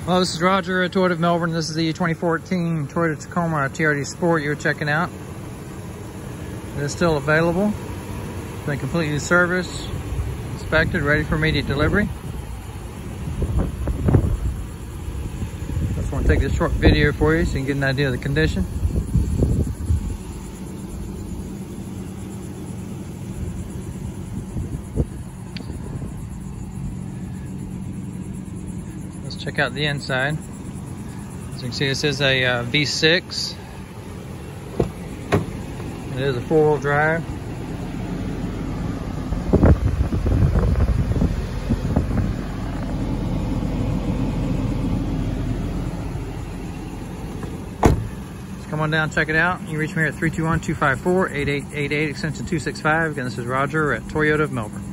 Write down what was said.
Hello, this is Roger at Toyota of Melbourne. This is the 2014 Toyota Tacoma TRD Sport you're checking out. It is still available. It's been completely serviced, inspected, ready for immediate delivery. Just want to take this short video for you so you can get an idea of the condition. Let's check out the inside. As you can see, this is a V6. It is a four-wheel drive. Just come on down, check it out. You can reach me here at 321-254-8888, extension 265. Again, this is Roger at Toyota of Melbourne.